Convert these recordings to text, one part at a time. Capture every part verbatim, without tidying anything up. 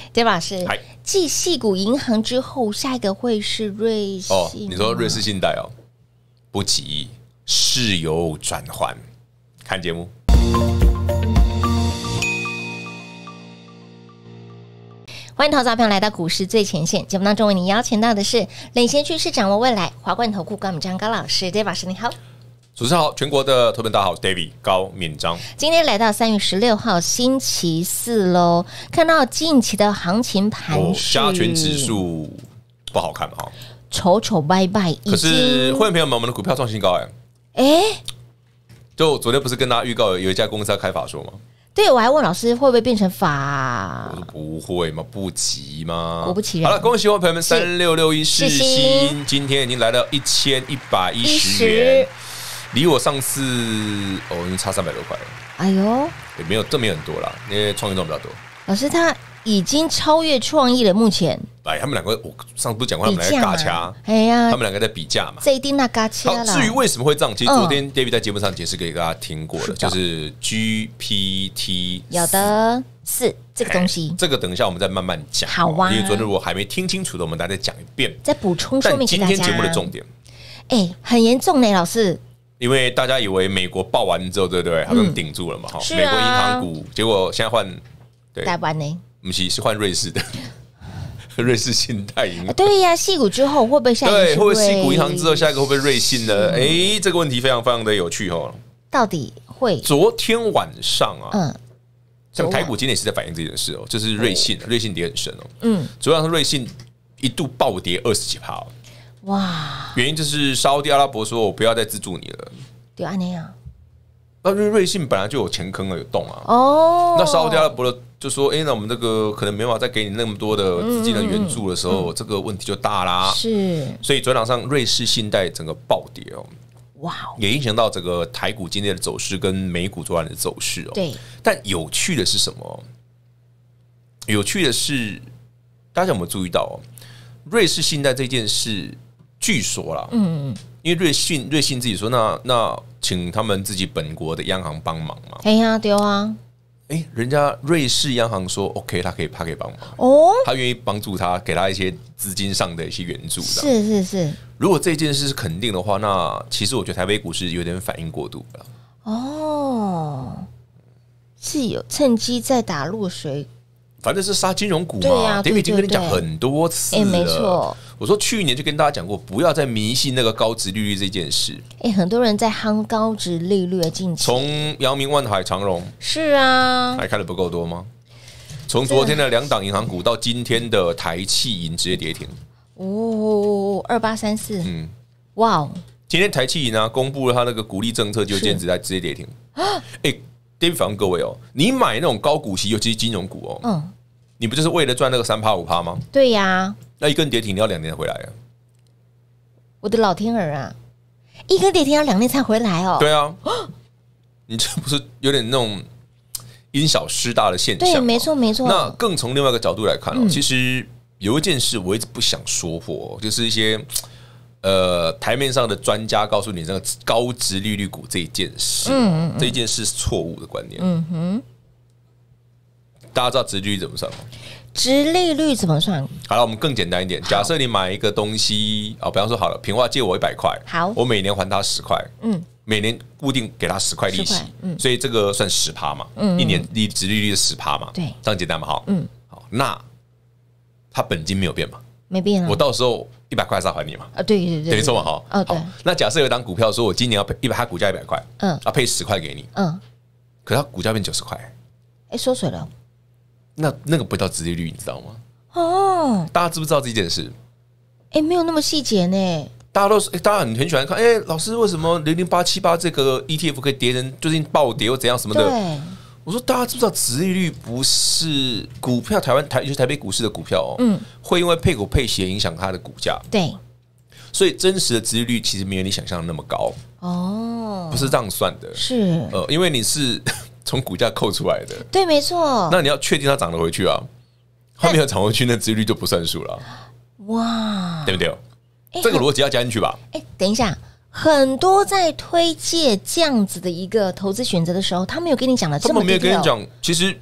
对吧？是继矽谷银行之后，下一个会是瑞信哦。你说瑞士信贷哦，不急，事有转圜。看节目。 欢迎投资者朋友来到股市最前线节目当中，为您邀请到的是领先趋势、掌握未来华冠投顾高敏章高老师 ，David 老师你好。 主持人好，全国的投资大家好 ，David 高敏章。 今天来到三月十六号星期四喽，看到近期的行情盘势， 加权指数不好看哈， 丑丑拜拜。 可是会员朋友们，我们的股票创新高哎， 哎， 就昨天不是跟大家预告有一家公司要开法说吗？ 对，我还问老师会不会变成法？ 我说不会嘛，不急嘛。 果不其然， 好了，恭喜我朋友们，三六六一世新今天已经来到一千一百一十元。离我上次哦，已经差三百多块了。 哎呦， 也没有，这没有很多啦，因为创意赚比较多。 老师他已经超越创意了，目前。 哎，他们两个，我上次不是讲过，他们两个尬掐， 哎呀， 他们两个在比价嘛。 这一定那尬掐了。 至于为什么会这样，其实昨天 David 在节目上解释给大家听过了，就是 G P T 有的是这个东西， 这个等一下我们再慢慢讲。 好啊， 因为昨天如果还没听清楚的，我们大家再讲一遍， 再补充说明给大家。 但今天节目的重点， 哎，很严重呢，老师。 因为大家以为美国爆完之后，对不对？他们顶住了嘛？哈、嗯，美国银行股，结果现在换台湾呢？ 不是，是换瑞士的，瑞士信贷银行。 对呀，矽谷之后会不会下一个？ 对，会不会矽谷银行之后下一个会不会瑞信呢？哎，这个问题非常非常的有趣哦。 到底会？ 昨天晚上啊， 嗯， 像台股今天也是在反映这件事哦，就是瑞信，瑞信跌很深哦。 嗯， 昨晚上瑞信一度暴跌二十几趴哦。 哇！ 原因就是沙特阿拉伯说我不要再资助你了， 对啊，那样。 那因为瑞信本来就有钱坑了，有洞啊。 哦。 那沙特阿拉伯的就说：“哎、欸，那我们这个可能没办法再给你那么多的资金的援助的时候，嗯嗯嗯这个问题就大啦。” 是。 所以昨天晚上瑞士信贷整个暴跌哦， 哇！ 也影响到整个台股今天的走势跟美股昨晚的走势哦。 对。但有趣的是什么？有趣的是，大家有没有注意到哦？瑞士信贷这件事。据说啦，嗯嗯，因为瑞信瑞信自己说，那那请他们自己本国的央行帮忙嘛。 哎呀，对啊， 哎、欸，人家瑞士央行说 OK， 他可以他可以帮忙哦， 他愿意帮助他，给他一些资金上的一些援助。 是是是， 如果这件事是肯定的话，那其实我觉得台北股市有点反应过度了。 哦，是有趁机在打落水。 反正是杀金融股嘛， 对啊 David 已经跟你讲很多次了， 欸、没错。 我说去年就跟大家讲过，不要再迷信那个高殖利率这件事。 哎、欸，很多人在夯高殖利率的近期， 从阳明、万海、长荣， 是啊， 还看的不够多吗？从昨天的两档银行股到今天的台企银直接跌停， 哦，二八三四，嗯，哇哦， 今天台企银啊公布了他那个股利政策，就坚持在直接跌停。哎、欸。David 反问各位哦，你买那种高股息，尤其是金融股哦，嗯，你不就是为了赚那个三趴五趴吗？ 对呀、啊， 那一根跌停你要两年回来啊！ 我的老天儿啊，一根跌停要两年才回来哦。 对啊，你这不是有点那种因小失大的现象？ 对，没错没错。 那更从另外一个角度来看哦，嗯、其实有一件事我一直不想说破，就是一些。呃，台面上的专家告诉你，这个高殖利率股这一件事，嗯嗯嗯这一件事是错误的观念。嗯哼，大家知道殖利率怎么算吗？ 殖利率怎么算？ 好了，我们更简单一点。假设你买一个东西啊，比方说好了，平话借我一百块， 好， 我每年还他十块，嗯，每年固定给他十块利息，嗯，所以这个算十趴嘛，嗯，一年利殖利率是十趴嘛， 对， 这样简单嘛，好，嗯，好，那他本金没有变嘛？ 没变啊， 我到时候一百块是要还你嘛？ 啊，对对对， 没错嘛，哈。 哦，对。 那假设有一档股票说，我今年要配一百，它股价一百块，嗯，啊配十块给你，嗯，可是它股价变九十块， 哎，缩水了。 那那个不叫殖利率，你知道吗？ 哦， 大家知不知道这件事？ 哎，没有那么细节呢。 大家都是，大家很很喜欢看，哎，老师为什么零零八七八这个 E T F 可以跌成最近暴跌或怎样什么的？ 对。 我说大家知不知道，殖利率不是股票，台湾台就是台北股市的股票哦，嗯，会因为配股配息影响它的股价， 对， 所以真实的殖利率其实没有你想象的那么高哦，不是这样算的， 是呃，因为你是从股价扣出来的， 对，没错， 那你要确定它涨得回去啊，它没有涨回去，那殖利率就不算数了， 哇， 对不对？这个逻辑要加进去吧？ 哎，等一下。很多在推介这样子的一个投资选择的时候，他没有跟你讲的这么， 他们没有跟你讲。其实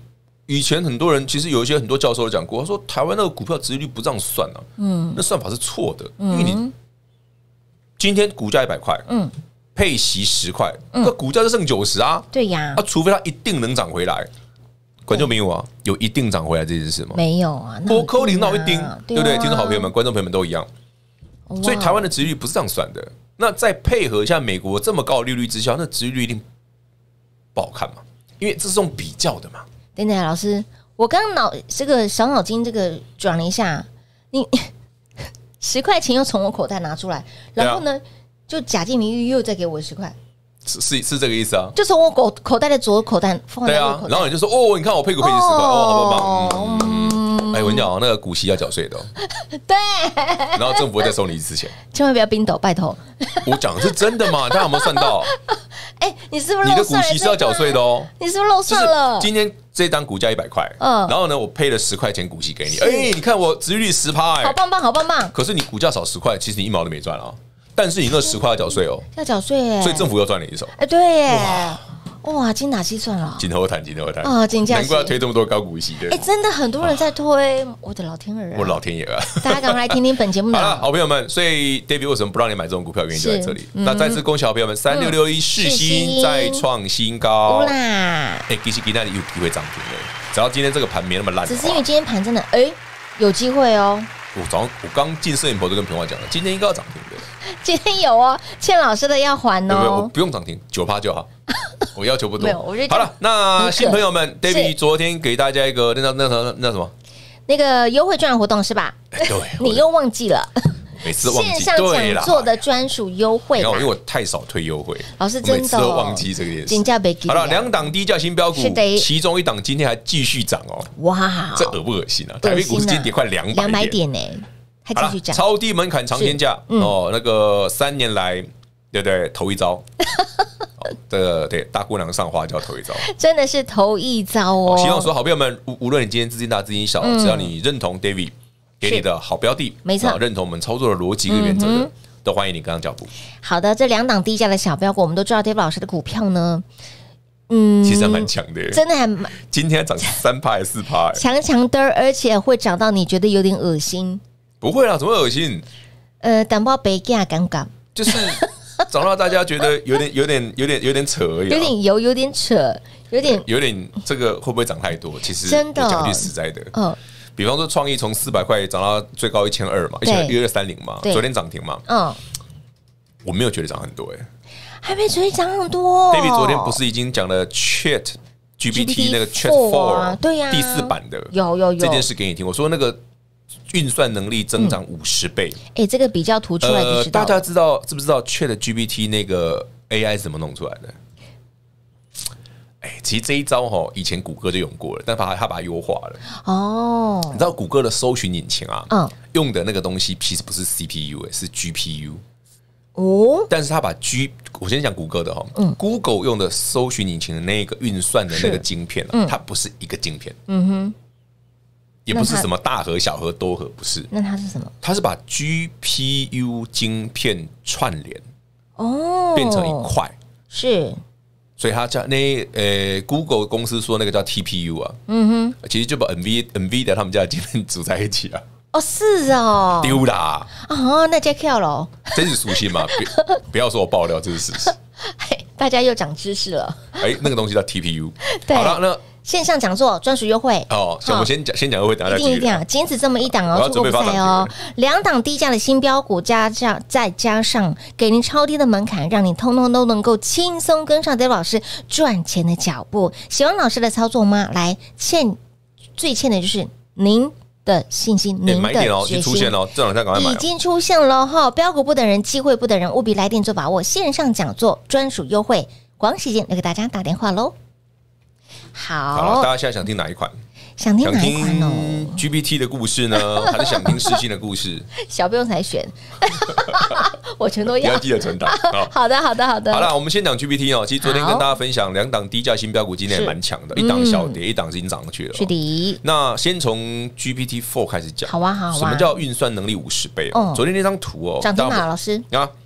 以前很多人其实有一些很多教授都讲过，他说台湾那个股票殖利率不这样算啊，嗯，那算法是错的，因为你今天股价一百块，嗯，配息十块，那股价就剩九十啊， 对呀， 啊，除非它一定能涨回来。观众没有啊？有一定涨回来这件事吗？ 没有啊， 波扣零到一丁，对不对？听众好朋友们、观众朋友们都一样，所以台湾的殖利率不是这样算的。那再配合一下美国这么高的利率之下，那殖利率一定不好看嘛？因为这是用比较的嘛。 等等，老师，我刚刚脑这个小脑筋这个转了一下，你十块钱又从我口袋拿出来，然后呢，就假借名誉又再给我十块。 是是是这个意思啊， 就从我口口袋的左口袋放在右口袋， 然后你就说哦，你看我配股配你十块，哦，好棒棒。嗯，哎，我跟你讲，那个股息要缴税的， 对。 然后政府会再收你一次钱， 千万不要冰斗，拜托。 我讲的是真的嘛？大家有没有算到？ 哎，你是不是你的股息是要缴税的哦？ 你是不是漏算了？ 今天这单股价一百块，嗯，然后呢，我配了十块钱股息给你，哎，你看我殖利率十趴，哎， 好棒棒，好棒棒。 可是你股价少十块，其实你一毛都没赚啊。但是你那十块要缴税哦， 要缴税耶， 所以政府又赚你一手。 哎，对耶，哇，精打细算了， 金头谈，金头谈啊，金价， 难怪要推这么多高股息的。 哎，真的很多人在推，我的老天儿啊， 我老天爷啊！ 大家赶快来听听本节目的。 好了，好朋友们，所以 David 为什么不让你买这种股票？原因就在这里。那再次恭喜好朋友们，三六六一世新再创新高啦！ 哎，其实今天有机会涨停的，只要今天这个盘没那么烂， 只是因为今天盘真的哎有机会哦。 我早上我刚进摄影棚就跟平华讲了，今天应该要涨停的。 今天有哦，欠老师的要还哦。 对不对？我不用涨停，九趴就好，我要求不多。 没有，我好了，那新朋友们 ，David 昨天给大家一个那那那那那什么？ 那个优惠券活动是吧？ 对， 你又忘记了。 每次忘记线上讲座的专属优惠， 因为我太少推优惠， 老师真的每次都忘记这个件事。 好了，两档低价新标股，其中一档今天还继续涨哦， 哇， 这恶不恶心啊？台北股市今天跌快两百两百点呢，还继续涨， 超低门槛长天价哦，那个三年来对不对？头一招，这个对大姑娘上花叫头一招， 真的是头一招哦。 希望说好朋友们，无论你今天资金大资金小，只要你认同 David。给你的好标的， 没错， 认同我们操作的逻辑跟原则的，都欢迎你跟上脚步。 好的，这两档低价的小标股，我们都知道 David 老师的股票呢，嗯， 其实还蛮强的， 真的还蛮， 今天涨三趴还是四趴， 强强的，而且会涨到你觉得有点恶心。 不会啦，怎么恶心？ 呃，蛋包白价尴尬， 就是涨到大家觉得有点、有点、有点、有点扯而已， 有点油，有点扯，有点、 有点这个会不会涨太多？其实真的讲句实在的， 嗯。 比方说，创意从四百块涨到最高一千二嘛，一千一二三零嘛，昨天涨停嘛，嗯，我没有觉得涨很多哎， 还没觉得涨很多。 David 昨天不是已经讲了 Chat G P T 那个 Chat Four 对呀， 第四版的有有有这件事给你听，我说那个运算能力增长五十倍， 哎，这个比较图出来就知道。 大家知道知不知道 Chat G P T 那个 A I 是怎么弄出来的？哎，其实这一招哈，以前谷歌就用过了，但把它它把它优化了。哦，你知道谷歌的搜寻引擎啊，嗯，用的那个东西其实不是 C P U， 是 G P U。哦，但是它把 G， 我先讲谷歌的哈，嗯 ，Google 用的搜寻引擎的那个运算的那个晶片，嗯，它不是一个晶片，嗯哼，也不是什么大核、小核、多核，不是。 那它是什么？ 它是把 G P U 晶片串联，哦，变成一块， 是。 所以它叫那呃 ，Google 公司说那个叫 T P U 啊，嗯哼，其实就把 Nvidia Nvidia 他们家的晶片组在一起啊。 哦，是哦， 丢啦！ 哦，那加 Q 了， 真是属性嘛？不要说我爆料，这是事实。 大家又长知识了。 哎，那个东西叫 T P U。 对， 好了，那线上讲座专属优惠哦。我们先讲，先讲优惠，等下再继续。 一定一定，仅此这么一档哦，错过不赛哦。两档低价的新标股，加上再加上给您超低的门槛，让你通通都能够轻松跟上 David 老师赚钱的脚步。喜欢老师的操作吗？来，欠最欠的就是您的信心，您的决心出现了，这两天赶快买， 已经出现了哈！标股不等人，机会不等人，务必来电做把握。线上讲座专属优惠，广时间来给大家打电话喽。好， 好，大家现在想听哪一款？ 想听哪一款哦 ？G P T 的故事呢，还是想听世新的故事？ 小不用才选，我全都要。 你要记得存档。 好的，好的，好的。 好了，我们先讲 G P T 哦。其实昨天跟大家分享两档低价新标股，今天也蛮强的，一档小跌，一档已经涨上去了。 是的。 那先从 G P T Four 开始讲。 好啊，好啊。 什么叫运算能力五十倍？哦，昨天那张图哦， 涨停哪老师啊？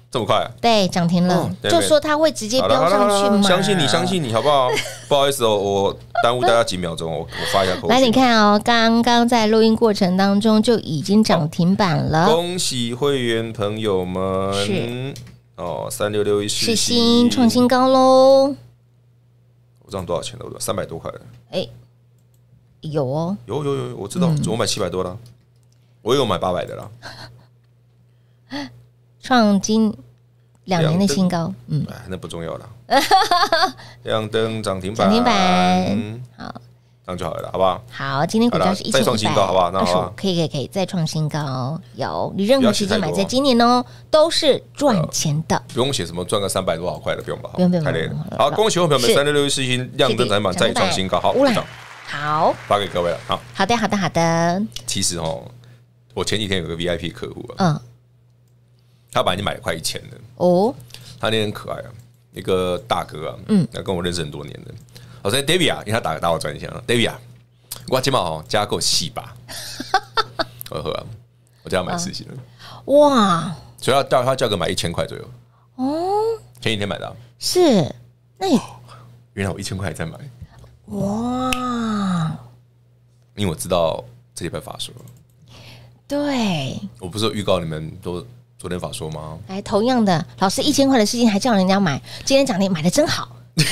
这么快、啊？ 对，涨停了，哦、就说它会直接飙上去嘛。 相信你，相信你，好不好？不好意思哦，我耽误大家几秒钟，我我发一下口。 来，你看哦，刚刚在录音过程当中就已经涨停板了。 恭喜会员朋友们！ 是哦，三六六一世新创新高喽。 我这样多少钱了？三百多块。 哎，有哦， 有有有，我知道，嗯、我买七百多了，我也有买八百的啦。创今两年的新高， 嗯，哎，那不重要了。亮灯涨停板， 涨停板，好， 这样就好了，好不好？ 好，今天股价是一千一百， 好不好？那好吧， 可以可以可以再创新高。有，你任何时间买在今年哦，都是赚钱的。 不用写什么赚个三百多好快的，不用吧？ 不用不用， 太累了。好，恭喜我朋友们，三六六一世新亮灯涨停板再创新高，好，鼓掌。 好， 发给各位了。好， 好的好的好的。 其实哦，我前几天有个 V I P 客户啊， 嗯。 他本来就买了快一千的哦， 他那天很可爱啊，一个大哥啊， 嗯， 跟我认识很多年的。我说 David 啊，因为他打打我专线啊 ，David 啊，我今晚哦加够细吧，我喝啊，我叫他买四星了， 哇， 所以要叫他价格买一千块左右哦， 前几天买的、啊， 是，那你原来我一千块还在买， 哇， 因为我知道这礼拜法说。 对， 我不是有预告你们都昨天法说吗？ 来，同样的，老师一千块的事情还叫人家买，今天涨停买的真好。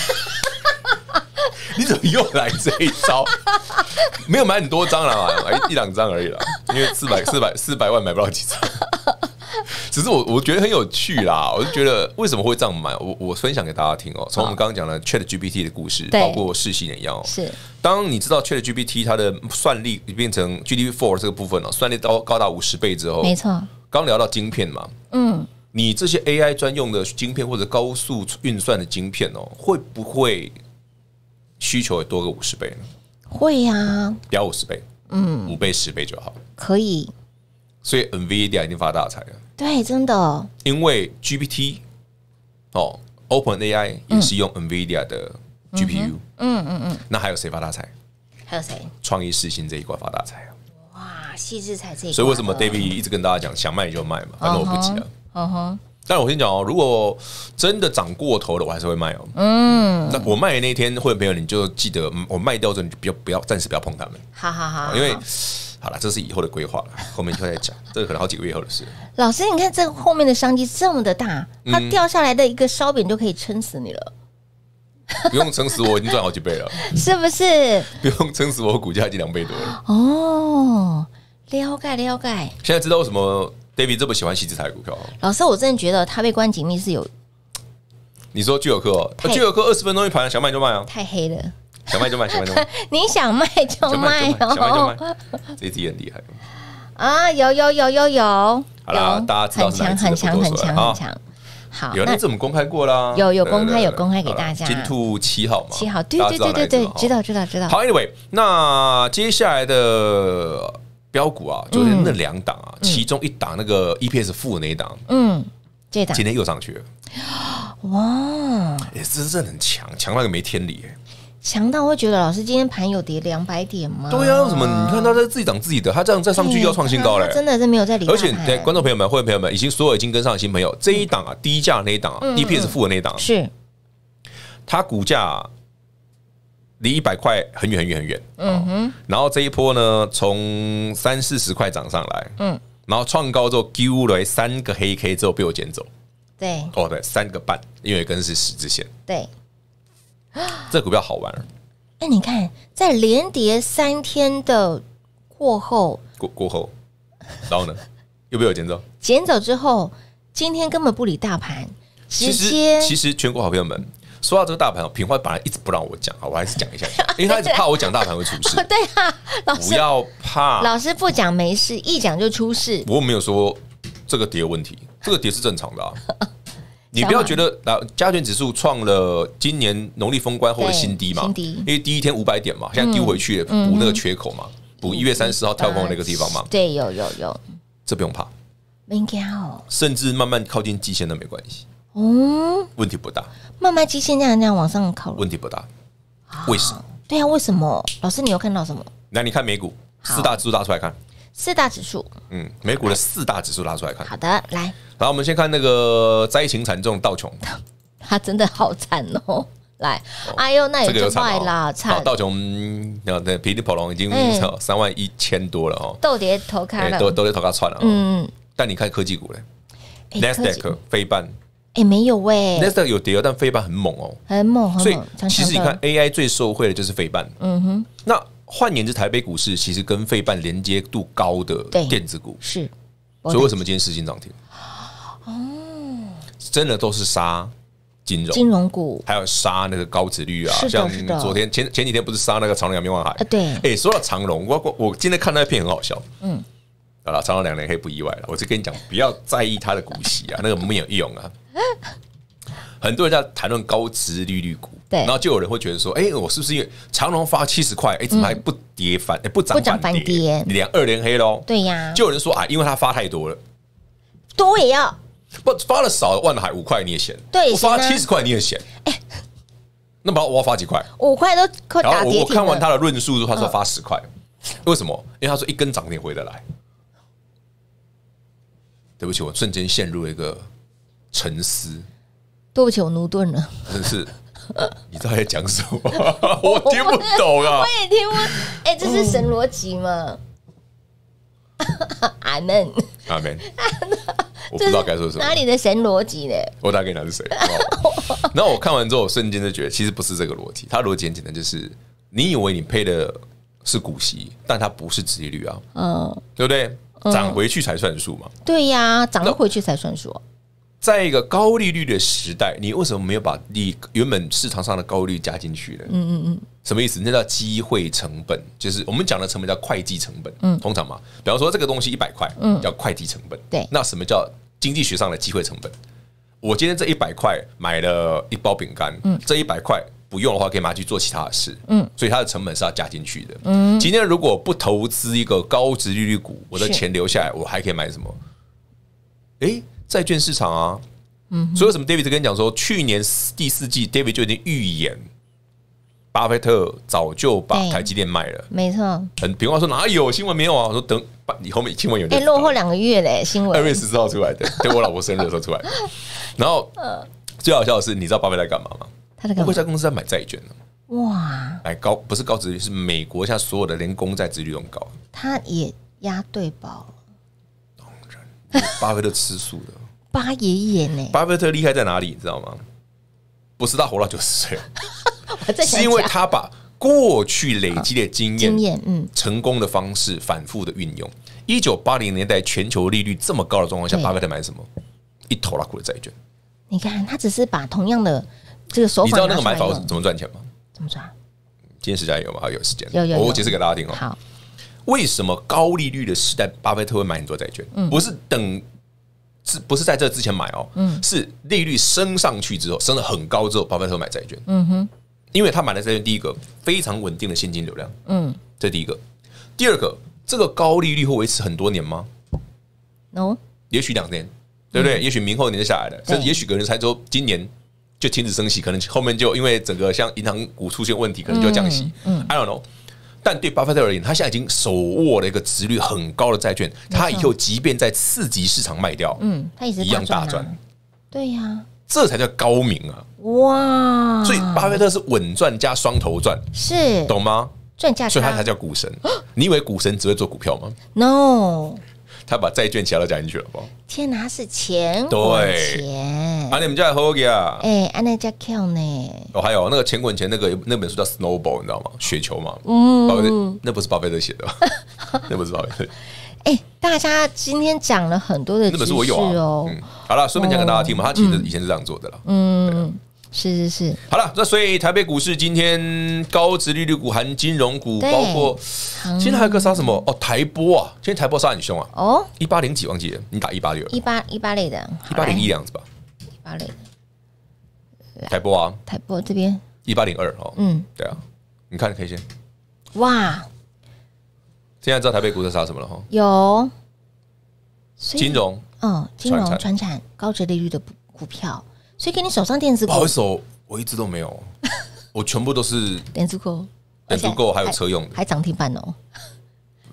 你怎么又来这一招？没有买很多张啦，买一两张而已啦，因为四百四百四百万买不到几张。只是我我觉得很有趣啦，我就觉得为什么会这样买？我我分享给大家听哦。从我们刚刚讲的 Chat G P T 的故事，包括世芯也一样哦。 是， 当你知道 Chat G P T 它的算力变成 G D P 四 这个部分哦，算力高高达五十倍之后， 没错。 刚聊到晶片嘛， 嗯， 你这些 A I 专用的晶片或者高速运算的晶片哦，会不会需求也多个五十倍呢？ 会呀、啊， 不要五十倍，嗯，五倍十倍就好， 可以。 所以 NVIDIA 一定发大财了。 对，真的， 因为 G P T 哦 ，OpenAI 也是用 NVIDIA 的 G P U， 嗯嗯嗯， 那还有谁发大财？ 还有谁？ 创意世芯这一块发大财啊！ 哇，细致才这一块， 所以为什么 David 一直跟大家讲，想卖就卖嘛，反正我不急啊。 嗯哼， 但我跟你讲哦，如果真的涨过头了，我还是会卖哦。嗯，那我卖的那天，会员朋友你就记得，我卖掉之后你就不要不要暂时不要碰他们。 好好好， 因为。好了，这是以后的规划了，后面就再讲，这个可能好几个月后的事。 老师，你看这后面的商机这么的大，它掉下来的一个烧饼就可以撑死你了。 不用撑死我，已经赚好几倍了， 是不是？ 不用撑死我，股价已经两倍多了。 哦，了解了解。 现在知道为什么 David 这么喜欢矽智财股票？ 老师，我真的觉得它被关紧密是有。你说聚友科哦，聚友科二十分钟一盘，想卖就卖啊， 太黑了。 想卖就卖，想卖就卖。 你想卖就卖哦， 想卖就卖，这只也很厉害啊！有有有有有， 好啦，大家知道是哪一只很强很强很强。好， 有那次我们公开过啦， 有有公开有公开给大家。 金兔七号嘛， 七号，对对对对对，知道知道知道。 好 ，Anyway， 那接下来的标股啊，就是那两档啊，其中一档那个 E P S 负的那一档， 嗯，这档今天又上去了， 哇， 哎，这真的很强，强到个没天理哎。 强到会觉得老师今天盘有跌两百点吗？ 对啊，为什么？你看他在自己涨自己的，他这样再上去要创新高嘞， 真的是没有在理。 而且，对观众朋友们、会员朋友们，已经所有已经跟上的新朋友，这一档啊，低价那一档啊 ，E P S 负的那一档， 是它股价离一百块很远很远很远，嗯哼。然后这一波呢，从三四十块涨上来，嗯，然后创高之后丢了三个黑 K 之后被我捡走， 对， 哦对，三个半，因为一根是十字线， 对。 这股票好玩了， 哎，你看，在连跌三天的过后， 过过后，然后呢，又被我捡走， 捡走之后，今天根本不理大盘，直接其实全国好朋友们，说到这个大盘，品花本来一直不让我讲，我还是讲一下，因为他一直怕我讲大盘会出事。 对啊，老师不要怕， 老师不讲没事，一讲就出事。 我没有说这个跌有问题，这个跌是正常的啊。你不要觉得啊，加权指数创了今年农历封关后的新低嘛，因为第一天五百点嘛，现在丢回去补那个缺口嘛，补一月三十号跳空的那个地方嘛。 对，有有有， 这不用怕， 没应该哦， 甚至慢慢靠近季线都没关系， 哦， 问题不大。 慢慢季线这样这样往上靠， 问题不大。为什么？ 对啊，为什么？老师，你有看到什么？ 那你看美股四大指数拉出来看， 四大指数， 嗯，美股的四大指数拉出来看。 好的，来。 好，我们先看那个灾情惨重的道琼， 他真的好惨哦。来，哎呦，那也就坏啦，惨！ 道琼那那霹雳跑龙已经三万一千多了哦， 豆蝶头开了， 豆豆蝶头开串了。嗯，但你看科技股嘞 ，Nasdaq 飞半， 哎，没有喂 ，Nasdaq 有跌，但飞半很猛哦， 很猛，很猛。 所以其实你看 A I 最受惠的就是飞半。嗯哼，那换言之，台北股市其实跟飞半连接度高的电子股是， 所以为什么今天世金涨停？哦，真的都是杀。金融金融股还有杀那个高殖率啊，像昨天前前几天不是杀那个长荣阳明万海？ 啊，对， 哎，说到长荣，我我我今天看那片很好笑，嗯，好了，长荣两年黑不意外了，我就跟你讲，不要在意它的股息啊，那个没有用啊。很多人在谈论高殖利率股，对，然后就有人会觉得说，哎，我是不是因为长荣发七十块，哎，怎么还不跌反，哎，不涨反跌，两二连黑喽？ 对呀， 就有人说啊，因为它发太多了， 多也要。 不发了少，万海五块你也嫌， 对， 我发七十块你也嫌，哎，那么我要发几块？ 五块都快打跌停了。 我看完他的论述，他说发十块，为什么？因为他说一根涨停回得来。对不起，我瞬间陷入了一个沉思。 对不起，我驽钝了。 真是，你知道在讲什么？我听不懂啊！ 我也听不，哎，这是神逻辑吗？阿门， 阿门。我不知道该说什么。 哪里的神逻辑呢？ 我大概跟你讲是谁。然后我看完之后，我瞬间就觉得，其实不是这个逻辑。它逻辑很简单，就是你以为你配的是股息，但它不是殖利率啊，嗯，对不对？涨回去才算数嘛。 对呀，涨回去才算数。 在一个高利率的时代，你为什么没有把利原本市场上的高利率加进去呢？嗯嗯嗯，什么意思？那叫机会成本，就是我们讲的成本叫会计成本。嗯，通常嘛，比方说这个东西一百块，嗯，叫会计成本。对，那什么叫经济学上的机会成本？我今天这一百块买了一包饼干，嗯，这一百块不用的话，可以拿去做其他的事，嗯，所以它的成本是要加进去的。嗯，今天如果不投资一个高殖利率股，我的钱留下来，我还可以买什么？哎。债券市场啊，嗯，所以为什么 David 跟你讲说，去年第四季 David 就已经预言，巴菲特早就把台积电卖了， 没错。 很平话说哪有新闻没有啊？我说等你后面新闻有， 哎，落后两个月嘞，新闻二月十四号出来的，对我老婆生日的时候出来的。然后最好笑的是，你知道巴菲特在干嘛吗？ 他在干嘛？ 这家公司在买债券呢。哇，哎，高不是高殖利率，是美国现在所有的连公债殖利率都很高， 他也押对宝。 巴菲特吃素的， 巴爷爷呢？ 巴菲特厉害在哪里？你知道吗？不是他活到九十岁，是因为他把过去累积的经验、经验、嗯，成功的方式反复的运用。一九八零年代全球利率这么高的状况下，巴菲特买什么？一头拉苦的债券。 你看，他只是把同样的这个手法， 你知道那个买法怎么赚钱吗？ 怎么赚？ 今天时间有吗？有时间， 有有， 我解释给大家听哦。 好。 为什么高利率的时代，巴菲特会买很多债券？嗯、不是等，是不是在这之前买哦？嗯、是利率升上去之后，升得很高之后，巴菲特会买债券。嗯哼，因为他买的债券，第一个非常稳定的现金流量，嗯，这第一个。第二个，这个高利率会维持很多年吗 ？No， 也许两年，对不对？嗯、也许明后年就下来了，甚至也许隔年才说今年就停止升息，可能后面就因为整个像银行股出现问题，可能就要降息。嗯, 嗯 ，I don't know。但对巴菲特而言，他现在已经手握了一个殖率很高的债券，他以后即便在次级市场卖掉，嗯，他一样大赚。 对呀， 这才叫高明啊！ 哇， 所以巴菲特是稳赚加双头赚， 是懂吗？ 赚价差， 所以他才叫股神。你以为股神只会做股票吗 ？No， 他把债券其他都加进去了，好不好？ 天哪，是钱对钱。啊，你们家好嘅啊！ 哎，安那家 Q 呢？ 哦，还有那个钱滚钱那个那本书叫《Snowball》，你知道吗？雪球嘛。嗯，那不是巴菲特写的，那不是巴菲特。 哎，大家今天讲了很多的知识哦。 嗯，好了，顺便讲给大家听嘛。他其实以前是这样做的啦。嗯， 是是是。 好了，那所以台北股市今天高殖利率股含金融股，包括今天还有个杀什么？哦，台波啊，今天台波杀很凶啊。哦，一八零几忘记了，你打一八六， 一八一八类的， 一八零一样子吧？ 一八类的。 台波啊， 台波这边一八零二哦，嗯，对啊，你看 K 线， 哇， 现在知道台北股市杀什么了哈？ 有金融， 嗯，金融、传产、高殖利率的股票，所以给你手上电子股， 不好意思哦，我一直都没有，我全部都是电子股， 电子股还有车用的， 还涨停板哦。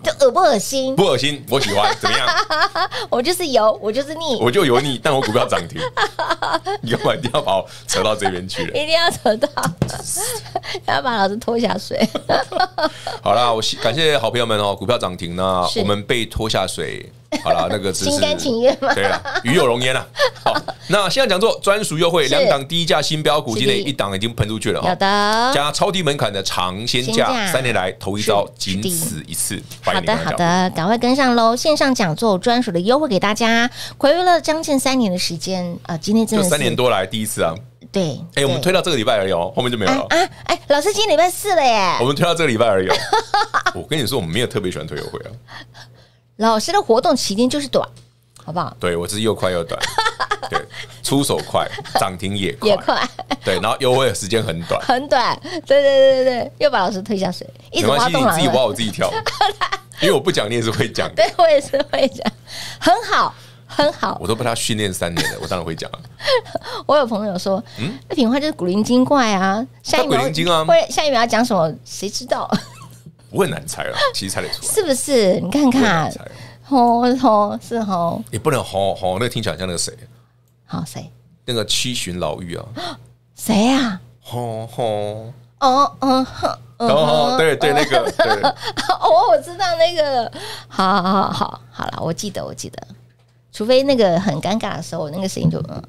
就恶不恶心？ 不恶心，我喜欢，怎么样？ 我就是油，我就是腻， 我就油腻，但我股票涨停，你干嘛一定要把我扯到这边去了？ 一定要扯到，要把老师拖下水。 好啦，我感谢好朋友们哦，股票涨停呢，我们被拖下水。好了，那个只是心甘情愿嘛。 对了，与有荣焉了。好，那现在讲座专属优惠，两档低价新标股，今天一档已经喷出去了哈。 有的， 加超低门槛的尝鲜价，三年来头一招，仅此一次。 好的，好的，赶快跟上喽！线上讲座专属的优惠给大家，睽违了将近三年的时间啊，今天真的是三年多来第一次啊。 对， 哎，我们推到这个礼拜而已哦，后面就没有了。 啊，哎，老师，今天礼拜四了耶。 我们推到这个礼拜而已哦。我跟你说，我们没有特别喜欢推优惠啊。 老师的活动期间就是短，好不好？ 对，我是又快又短，对，出手快，涨停也快， 也快， 对，然后优惠的时间很短， 很短，对对对对对，又把老师推下水，一直挖洞了， 你自己挖我自己跳，因为我不讲你也是会讲的， 对我也是会讲，很好。很好， 我都被他训练三年了，我当然会讲啊。 我有朋友说，嗯，那品话就是古灵精怪啊，下一秒会下一秒要讲什么，谁知道？ 不会难猜了，其实猜得出来， 是不是？你看看，吼吼是吼， 也不能吼吼，那个听起来像那个谁？ 好谁？ 那个七旬老妪啊？ 谁啊？ 吼吼， 哦嗯哦，对对，那个，对， 哦，我知道那个，好好好好好了，我记得我记得。除非那个很尴尬的时候，那个声音就嗯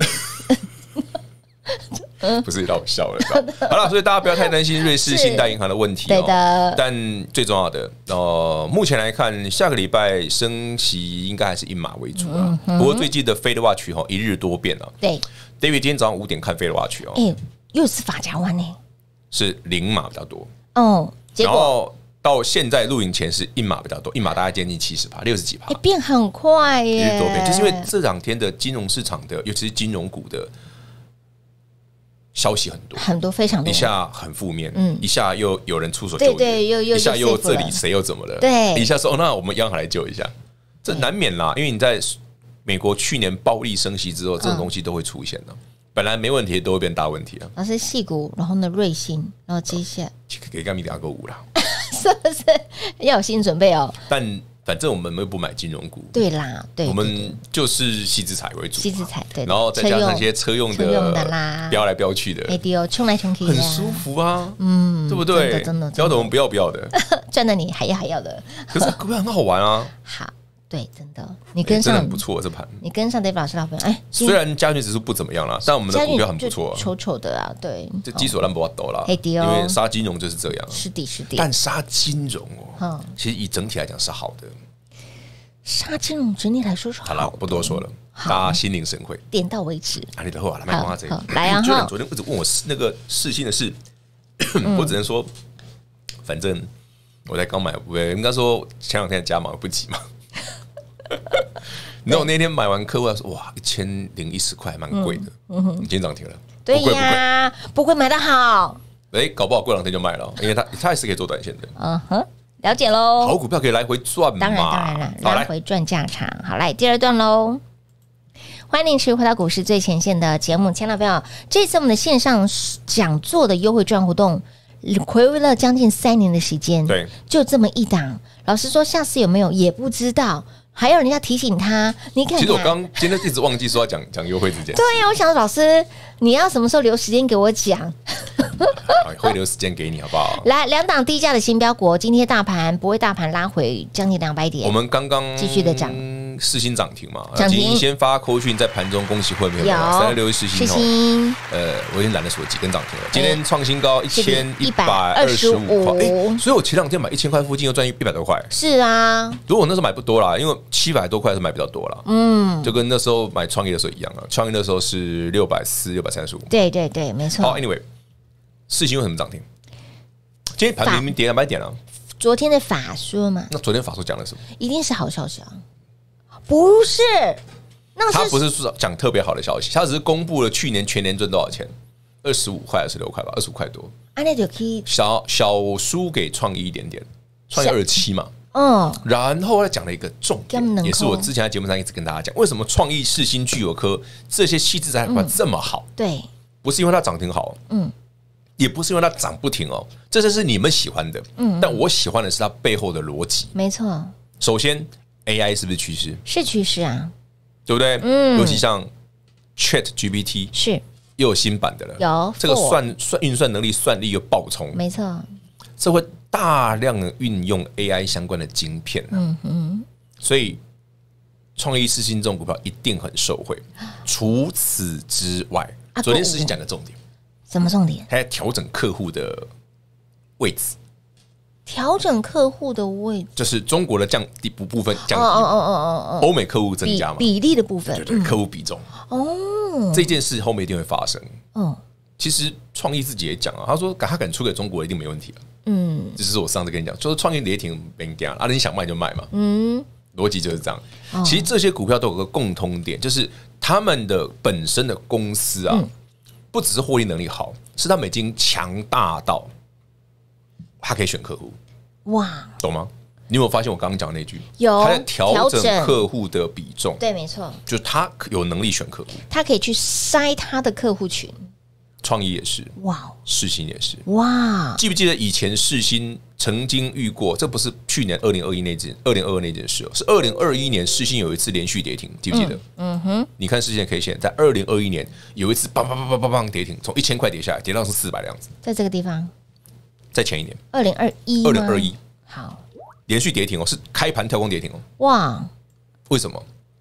嗯，不是让我笑了。好了，所以大家不要太担心瑞士信贷银行的问题， 对的。 但最重要的，呃，目前来看，下个礼拜升息应该还是以马为主啊。不过最近的 Fed Watch 哈一日多变啊。 对 ，David 今天早上五点看 Fed Watch 哦， 哎，又是法家湾呢， 是零码比较多哦，结果。 到现在录影前是一码比较多，一码大概接近七十趴，六十几趴， 哎，变很快耶！ 一日多变，就是因为这两天的金融市场的，尤其是金融股的消息很多， 很多非常多， 一下很负面，嗯，一下又有人出手救援， 对对，又又一下又这里谁又怎么了， 对， 一下说哦，那我们央行来救一下，这难免啦，因为你在美国去年暴力升息之后，这种东西都会出现的。本来没问题都会变大问题啊！ 老师细股，然后呢瑞信，然后接下来给干米两个五啦， 是不是要有心理准备哦？ 但反正我们又不买金融股， 对啦，对， 我们就是矽智财为主， 矽智财对， 然后再加上一些车用的啦， 飙来飙去的， 哎对哦，冲来冲去， 很舒服啊，嗯，对不对？ 真的真的， 标的我们不要不要的， 赚的你还要还要的， 可是股票很好玩啊， 好。对，真的，你跟上、 欸、真的很不错这盘。 你跟上 David 老师老朋友，哎， 虽然加权指数不怎么样啦，但我们的股票很不错、啊， 丑丑的啊，对， 这基础烂不抖啦，因为杀金融就是这样， 是的，是的。 但杀金融哦，其实以整体来讲是好的。 杀金融整体来说是好的。 好了，不多说了，大家心领神会， 点到为止。 啊，你的话来，卖瓜这个， 来啊！ 就昨天一直问我那个世新的事，我只能说，反正我才刚买，不应该说前两天加码不急嘛。你知道我那天买完客户说哇一千零一十块蛮贵的，你今天涨停了， 对呀，不会买得好， 哎，搞不好过两天就卖了，因为它它也是可以做短线的， 嗯哼，了解喽。 好股票可以来回赚嘛， 当然当然了，来回赚价差。好，来第二段喽。欢迎您持续回到股市最前线的节目，亲爱的朋友，这次我们的线上讲座的优惠赚活动，睽违了将近三年的时间， 对， 就这么一档。老实说，下次有没有也不知道。还有人家提醒他，你看看， 其实我刚今天一直忘记说要讲讲优惠之间。 对呀、啊，我想老师，你要什么时候留时间给我讲？ 会留时间给你，好不好？ 来，两档低价的新标股，今天大盘不会大盘拉回将近两百点， 我们刚刚继续的涨， 世新涨停嘛， 涨停先发扣讯在盘中恭喜会没有？三六六世新哦，呃，我已经懒得数几根涨停了，今天创新高一千一百二十五块，哎，所以我前两天买一千块附近又赚一百多块。 是啊， 如果那时候买不多啦，因为七百多块是买比较多啦，嗯，就跟那时候买创业的时候一样啊，创业的时候是六百四、六百三十五， 对对对，没错。 好 ，anyway， 世新为什么涨停？今天盘明明跌两百点啊。 昨天的法说嘛， 那昨天法说讲了什么？ 一定是好消息啊。不是，那他不是说讲特别好的消息，他只是公布了去年全年赚多少钱，二十五块、二十六块吧，二十五块多。 啊，那就可以小小输给创意一点点，创意二七嘛。 嗯， 然后他讲了一个重点，也是我之前在节目上一直跟大家讲，为什么创意、世新、聚友科这些矽智财股这么好？ 对， 不是因为它涨停好，嗯， 也不是因为它涨不停哦，这就是你们喜欢的。嗯，但我喜欢的是它背后的逻辑。 没错， 首先 A I 是不是趋势？ 是趋势啊， 对不对？嗯，尤其像 Chat G P T 是又有新版的了， 有这个算算运算能力、算力又爆冲， 没错， 这会大量的运用 A I 相关的晶片、啊。嗯嗯，所以创意世新这种股票一定很受惠。除此之外，啊、昨天世新讲个重点。 什么重点？ 还在调整客户的位置， 调整客户的位置， 就是中国的降低部部分降低， 哦哦哦哦哦， 欧美客户增加嘛， 比例的部分， 对对，客户比重。哦，这件事后面一定会发生。哦，其实创意自己也讲啊，他说他敢出给中国一定没问题了。嗯，这是我上次跟你讲，就是创意跌停别人讲啊，你想卖就卖嘛。嗯，逻辑就是这样。其实这些股票都有个共通点，就是他们的本身的公司啊。不只是获利能力好，是他们已经强大到他可以选客户。哇，懂吗？你有没有发现我刚刚讲的那句？ 有， 他在调整客户的比重。 对，没错， 就是他有能力选客户， 他可以去筛他的客户群。 创意也是， 哇， 世新也是， 哇！ 记不记得以前世新曾经遇过？这不是去年二零二一那件、二零二二那件事哦，是二零二一年世新有一次连续跌停，记不记得？嗯, 嗯哼，你看世新的 K线，在二零二一年有一次梆梆梆梆梆梆跌停，从一千块跌下来，跌到是四百的样子， 在这个地方， 在前一年， 二零二一， 二零二一， 好， 连续跌停哦，是开盘跳空跌停哦， 哇！ 为什么？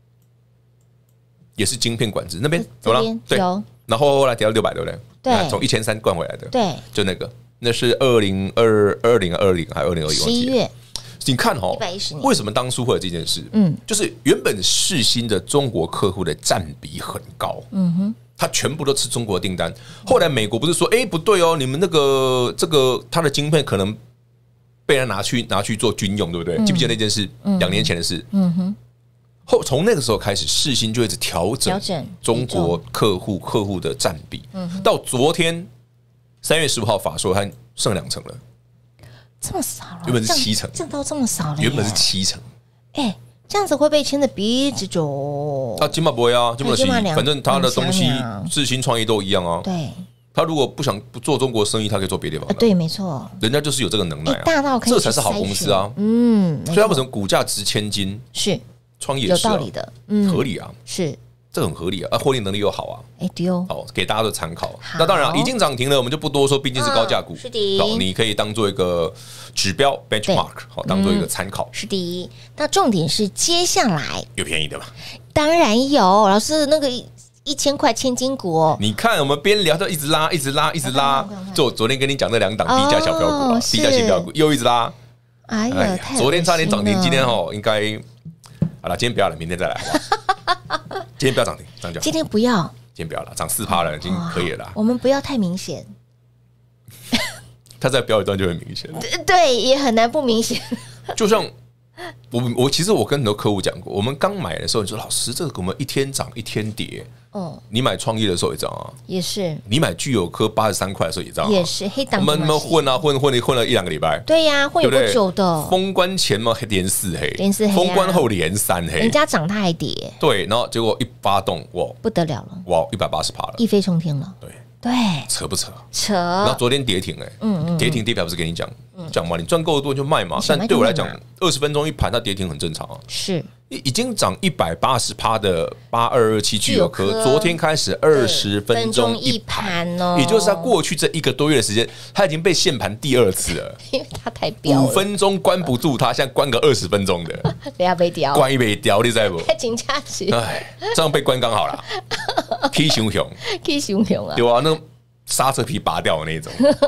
也是晶片管制那边有了， 对，有。 然后后来跌到六百，对不对？ 对， 从一千三灌回来的， 对， 就那个，那是二零二二零二零还是二零二一？ 十一月， 你看哦， 一百一十年， 为什么当初会有这件事？嗯，就是原本世新的中国客户的占比很高，嗯哼，他全部都吃中国订单。后来美国不是说，哎，不对哦，你们那个这个他的晶片可能被人拿去拿去做军用，对不对？嗯、记不记得那件事？两、嗯、年前的事。嗯哼。后从那个时候开始，世新就一直调整中国客户客户的占比，到昨天三月十五号法说，它剩两成了， 这么少了， 原本是七成， 降到这么少了， 原本是七成， 哎，这样子会被牵着鼻子走。 啊，金马不会啊，金马是，反正他的东西世新创意都一样啊。 对， 他如果不想不做中国生意，他可以做别的地方。 对，没错， 人家就是有这个能耐啊， 大到可以， 这才是好公司啊。嗯，所以他为什么股价值千金？ 是。 创业也是、啊、 有道理的，嗯， 合理啊， 是这很合理啊，啊，获利能力又好啊， 哎对哦， 好给大家的参考。那当然、啊、已经涨停了，我们就不多说，毕竟是高价股， 嗯、是的， 好，你可以当做一个指标 benchmark， 好，当做一个参考、 嗯。是的，那重点是接下来有便宜的吗？ 当然有，老师那个一千块千金股哦， 你看我们边聊就一直拉，一直拉，一直拉，就我昨天跟你讲那两档低价小标股啊，低价新标股又一直拉， 哎呀， 昨天差点涨停，今天哦应该。好了，今天不要了，明天再来好不好？今天不要涨停，这样就好。 今天不要， 今天不要了，涨四趴了，已经可以了啦。 我们不要太明显， 它再飙一段就很明显。 对，也很难不明显。 就像我，我其实我跟很多客户讲过，我们刚买的时候，你说老师，这个我们一天涨一天跌。哦，你买创业的时候也这样啊， 也是。 你买聚友科八十三块的时候也这样、啊， 也是黑档。 我们们混啊混混混了一两个礼拜， 对呀、啊，混有多久的？ 封关前嘛连四黑， 连四黑、啊； 封关后连三黑， 人家涨它还跌。 对，然后结果一发动，哇， 不得了了， 哇，一百八十趴了， 一飞冲天了。 对对， 扯不扯？ 扯。 然后昨天跌停哎、欸，嗯嗯，跌停跌表不是跟你讲讲嘛，你赚够多就卖嘛。但对我来讲，二十分钟一盘，它跌停很正常啊。 是。 已经涨一百八十趴的八二二七聚友科，昨天开始二十分钟一盘哦， 也就是它过去这一个多月的时间，它已经被限盘第二次了， 因为它太飙了， 五分钟关不住它，现在关个二十分钟的， 两杯雕， 关一杯雕，你知道不？ 太紧价值， 哎，这样被关刚好了，K 熊熊 ，K 熊熊啊， 对啊，那刹车皮拔掉的那种。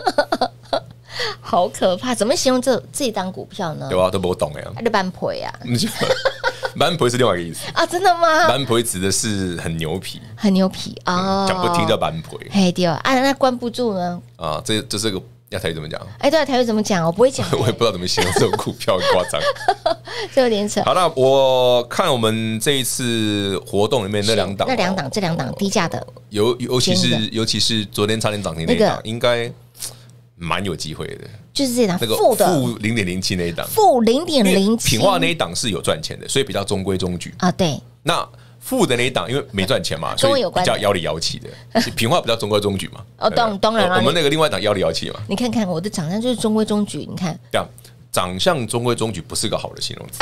好可怕！怎么形容这这档股票呢？ 对啊，都不懂哎， 它的扳赔啊， 扳赔是另外一个意思啊，真的吗？ 扳赔指的是很牛皮， 很牛皮啊， 讲、嗯、不听叫扳赔。 嘿，对啊，那关不住呢？ 啊，这这是个要台语怎么讲？ 哎，对啊，台语怎么讲？我不会讲， 我也不知道怎么形容这种股票，夸张， 这有点扯。 好，那我看我们这一次活动里面那两档， 那两档，这两档低价的， 尤尤其是尤其是昨天差点涨停那一档，应该蛮有机会的。就是这档负的负零点零七那一档， 负零点零七， 品化那一档是有赚钱的，所以比较中规中矩啊。对， 那负的那一档，因为没赚钱嘛，所以比较妖里妖气的。平话比较中规中矩嘛。 哦，当当然了， 我们那个另外一档妖里妖气嘛。 你看看我的长相就是中规中矩，你看这样长相中规中矩不是个好的形容词。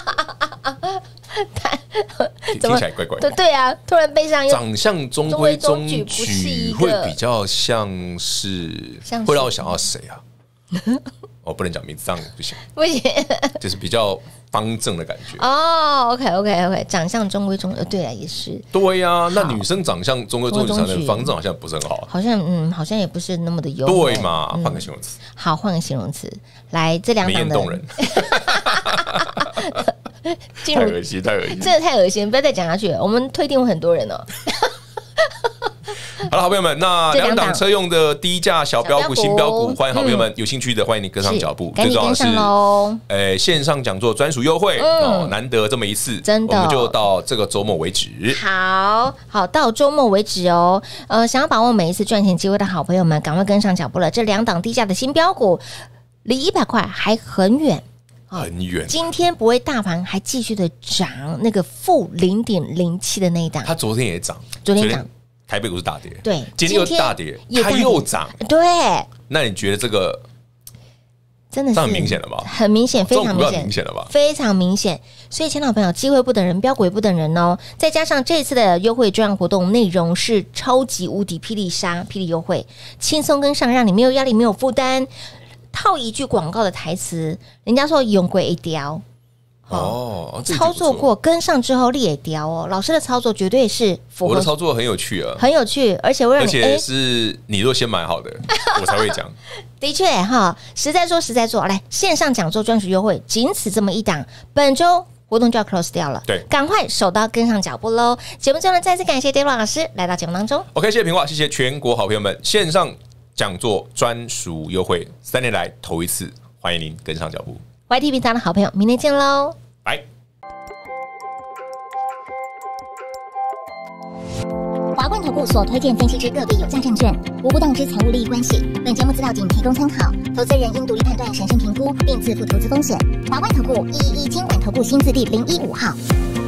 听起来怪怪的。 对啊，突然背上长相中规中矩，会比较像是会让我想到谁啊？我不能讲名字，这样不行， 不行， 就是比较方正的感觉。 哦 ，OK OK OK， 长相中规中矩，对啊，也是。 对呀、啊，那女生长相中规中矩，的方正好像不是很好、啊， 好像嗯，好像也不是那么的优。 对嘛，换、嗯、个形容词。 好，换个形容词，来这两档的。 美艳动人。太恶心，太恶心， 真的太恶心！不要再讲下去了，我们推定很多人哦。 好了，好朋友们，那两档车用的低价小标股、新标股，欢迎好朋友们有兴趣的，欢迎你跟上脚步。 最重要的是， 呃，线上讲座专属优惠哦，难得这么一次， 真的， 我们就到这个周末为止。 好好，到周末为止哦。呃，想要把握每一次赚钱机会的好朋友们，赶快跟上脚步了。这两档低价的新标股，离一百块还很远。 很远， 今天不会大盘还继续的涨，那个负零点零七的那一档， 它昨天也涨， 昨天涨， 台北股市大跌， 对， 今天又大跌，它又涨， 对。 那你觉得这个真的是很明显了吧？ 很明显，非常明显， 明显了吧？ 非常明显。所以，亲老朋友，机会不等人，标股也不等人哦。再加上这次的优惠专案活动内容是超级无敌霹雳杀、霹雳优惠，轻松跟上，让你没有压力、没有负担。套一句广告的台词，人家说用过一雕哦， 操作过跟上之后立也雕哦。老师的操作绝对是符合， 我的操作很有趣啊， 很有趣，而且会让你， 而且是你都先买好的，我才会讲。 的确哈，实在说实在做，来线上讲座专属优惠，仅此这么一档，本周活动就要 close 掉了， 对， 赶快手刀跟上脚步喽！节目最后呢，再次感谢 David 老师来到节目当中。 OK， 谢谢平话，谢谢全国好朋友们，线上讲座专属优惠，三年来头一次，欢迎您跟上脚步。 Y T 频道的好朋友，明天见喽， 拜。 华冠投顾所推荐分析之个别有价证券，无不当之财务利益关系。本节目资料仅提供参考，投资人应独立判断、审慎评估，并自负投资风险。华冠投顾一一一金管投顾新字第零一五号。